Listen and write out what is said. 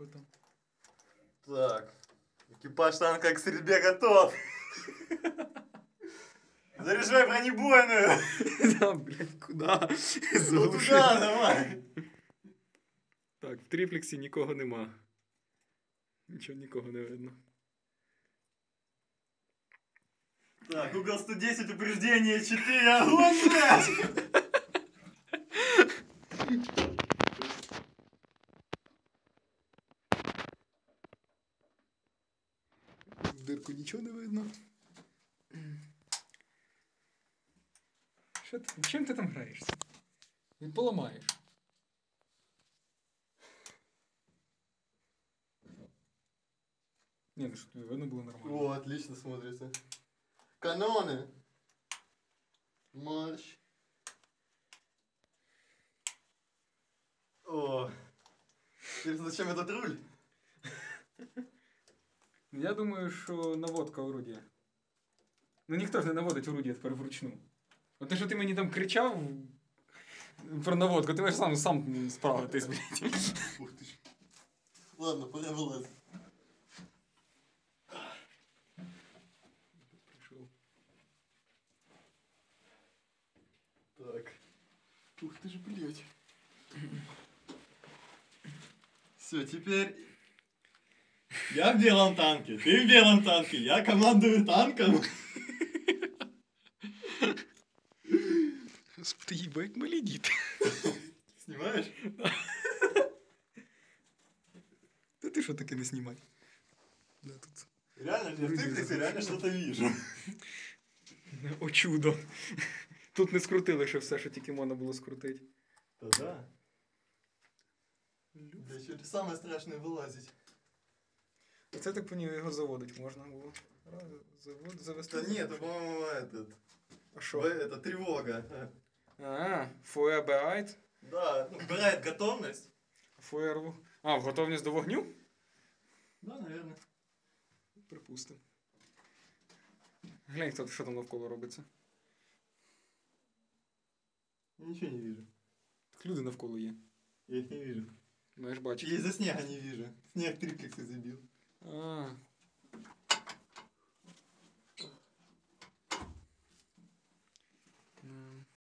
кого там. Так. Экипаж танка к стрельбе готов. Заряжай бронебойную. Да, блядь, куда? Ну Заглуши. туда, давай. Так, в тріплексі нікого нема. Нікого не видно. Так, угол 110, упреждение 4, огонь, блядь! В дирку нічого не видно. Що ти? Чим ти там граєшся? Він поламаєш. Ні, ну що тобі видно було нормально. О, отлично смотрится. Каноны. Марш. О. Теперь зачем этот руль? Я думаю, що наводка орудія. Ну ніхто ж не наводить орудія тепер вручну. От те, що ти мені там кричав про наводку, ти можеш сам справитись, блядь. Ух ты ж. Ладно, пора вылазить. Прийшов. Так. Ух ты ж, блядь. Все, теперь... Я в белом танке, ты в белом танке, я командую танком. Господи, їбо, як малі діти. Снимаешь? Та ти що таке не знімай? Да, тут. Реально, я в триплексе реально что-то вижу. О чудо. Тут не скрутили ще все, що тільки можна було скрутити. Да да. Да еще это самое страшное вылазить. Оце так по ній його заводить можна було. Завести. Да нет, это, по-моему, этот... А що? Это тревога. Фуерберайт. Да, ну, убирает готовность. Фуерву. А, в готовність до вогню? Да, наверное. Припустимо. Глянь, що там навколо робиться. Я ничего не вижу. Так люди навколо є. Я их не вижу. Маєш бачити. Я из-за снега не вижу. Снег триплексы забил. А,